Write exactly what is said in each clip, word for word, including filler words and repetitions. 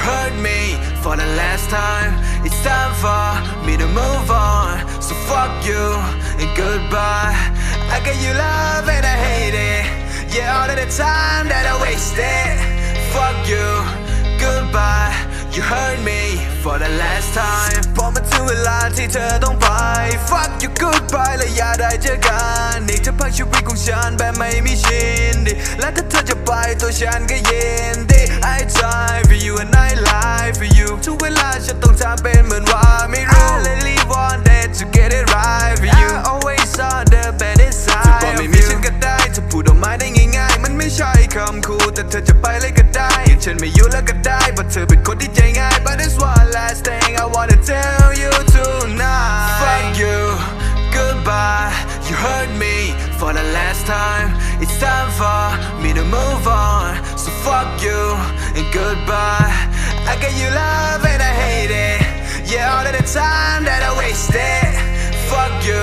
hurt me for the last time. It's time for me to move on. So fuck you and goodbye. I gave you love and I hate it. Yeah, all of the time that I wasted. Fuck you, goodbye. You hurt me for the last time. พอมาถึงเวลาที่เธอต้องไป Fuck you goodbye และอย่าได้เจอกันอีกจะพักชีวิตของฉันแบบไม่มีชินดีและถ้าเธอจะไปตัวฉันก็ยินดี I die for you and I lie for you ทุกเวลาฉันต้องทำเป็นเหมือนว่าไม่รู้ I really wanted to get it right for you I always saw the better side เธอบอกไม่มีฉันก็ได้เธอพูดออกมาได้ง่ายๆมันไม่ใช่คำคูแต่เธอจะไปเลยก็ได้อย่างฉันไม่อยู่แล้วก็ได้เพราะเธอเป็นคนที่ใจง่าย But there's one last thing I wanna tell you tonight. Fuck you, goodbye. You hurt me for the last time. It's time for me to move on. So fuck you and goodbye. I gave you love and I hate it. Yeah, all of the time that I wasted. Fuck you,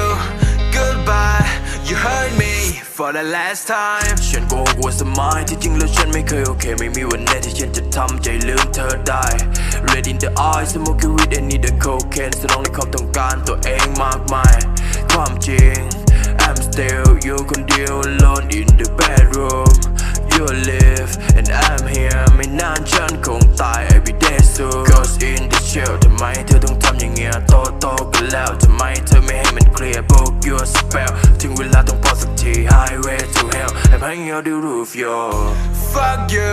goodbye. You hurt me for the last time. ฉันโกหกว่าสมัยที่จริงแล้วฉันไม่เคยโอเคไม่มีวันไหนที่ฉันจะทำใจลืมเธอได้ Red in the eyes smoke weed and need a cocaine สนองในความต้องการตัวเองมากมายความจริง I'm still อยู่คนเดียว alone in the bedroom You live and I'm here ไม่นานฉันคงตาย every day soon Cause in the shell ทำไมเธอต้องทำอย่างเงี้ยโตโตกันแล้วทำไมเธอไม่ให้มันเคลียร์ book your spell ถึงเวลาต้องพอสักที highway to hell I'm hanging out the roof yo Fuck you,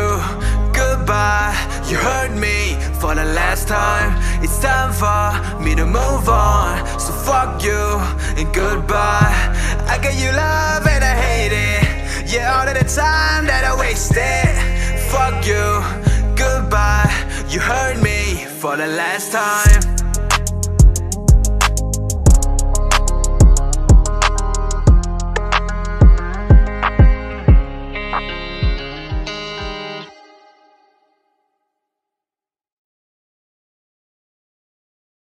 goodbye. You hurt me for the last time. It's time for me to move on. So fuck you and goodbye. I gave you love and I hate it. Yeah, all of the time that I wasted. Fuck you, goodbye. You hurt me for the last time.